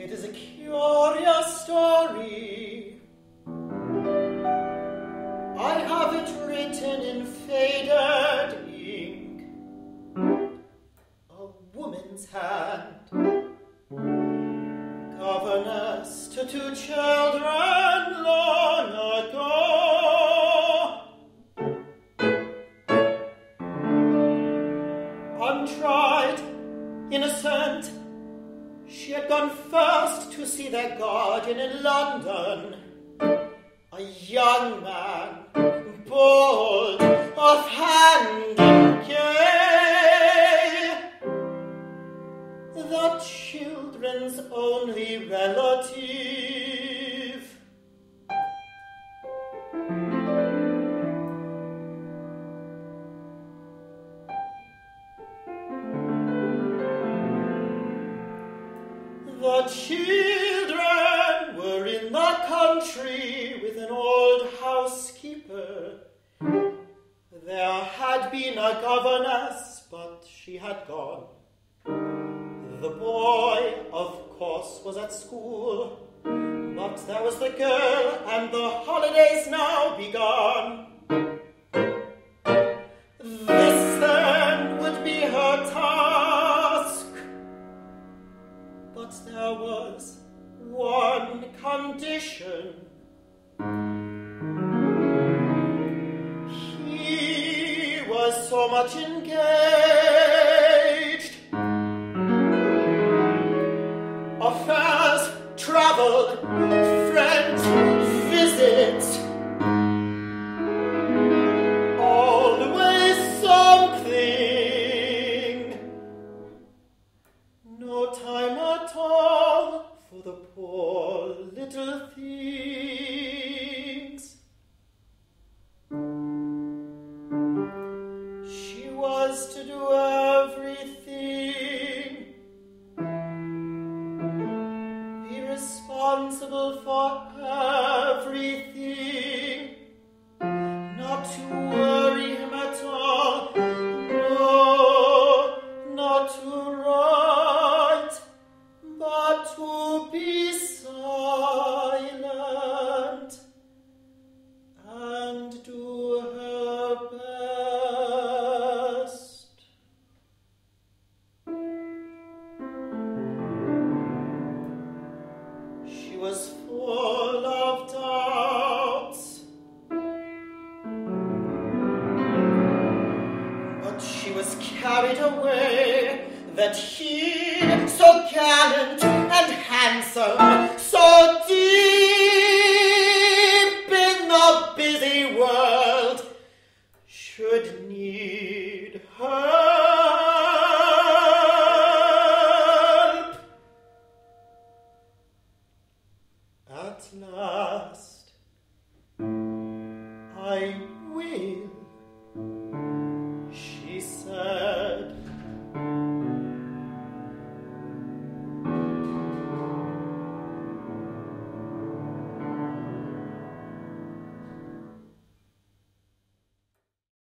It is a curious story. I have it written in faded ink. A woman's hand, governess to 2 children long ago. Untried, innocent, she had gone first to see their guardian in London, a young man, bold, offhand and gay, the children's only relative. The children were in the country with an old housekeeper. There had been a governess, but she had gone. The boy, of course, was at school, but there was the girl, and the holidays now begun. This then would be her task. But there was one condition. He was so much engaged. Affairs, travel, friends, visits, always something. No time at all for the poor little things. She was to do everything, be responsible for everything, not to worry him at all, no, not to write, but to be silent and do her best. She was full of doubts, but she was carried away that he, so gallant and handsome, so dear,